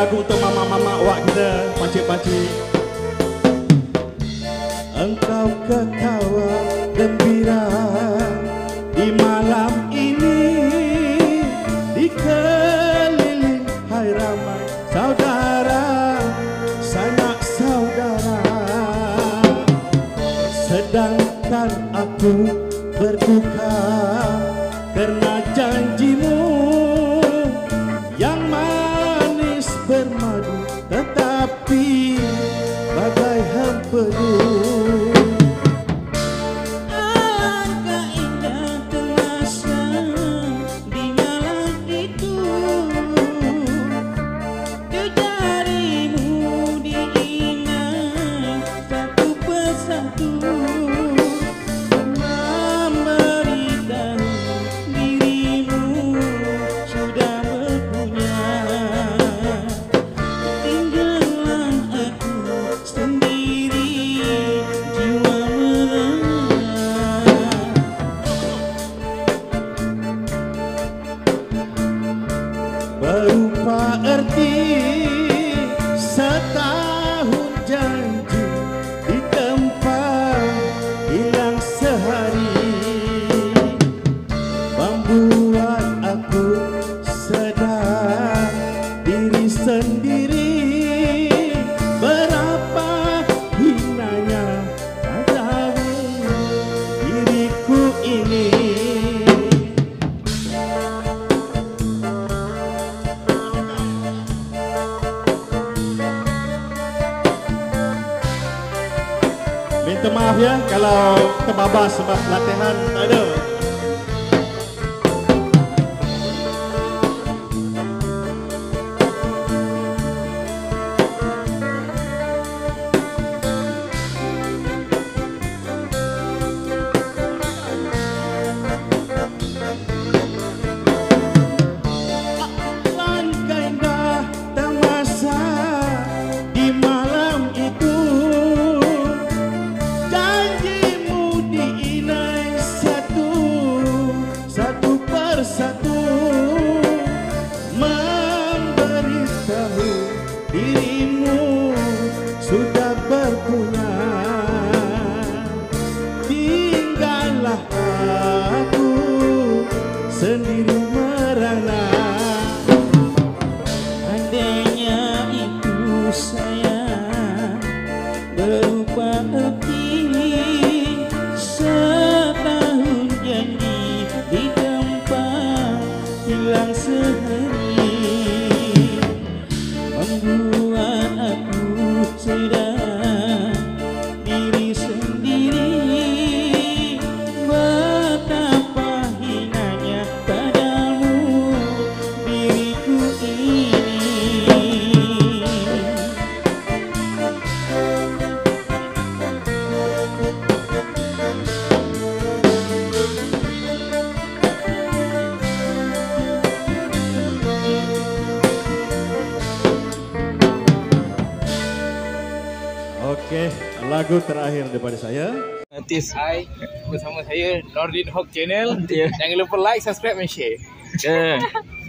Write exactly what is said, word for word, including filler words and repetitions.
lagu untuk mama-mama awak kita, pakcik-pakcik. Engkau ketawa gembira di malam ini, dikeliling hai ramai saudara, sanak saudara. Sedangkan aku berduka karena janjimu yang manis bermadu, tetapi bagai hempedu. Alangkah indah terasa di malam itu, jarimu diingat satu persatu, memberitahu dirimu sudah berpunya. Tinggallah aku sendiri, jiwa merana. Berupa erti setahun janji di tempat hilang sehari, membuat aku sedar diri sendiri, berapa hinanya padamu diriku ini. Minta maaf ya kalau terbabas sebab latihan tak ada. Alangkah indah terasa di malam itu, janjimu diinai satu satu persatu, memberitahu dirimu sudah berpunya. Tinggallah aku sendiri merana. Andainya itu sayang berupa erti setahun janji di tempat hilang sehari, membuat aku sedar diri sendiri, betapa hinanya padamu diriku ini. Oke, lagu terakhir daripada saya. Artis I bersama saya Nordin Hawk Channel. Jangan lupa like, subscribe dan share. Yeah.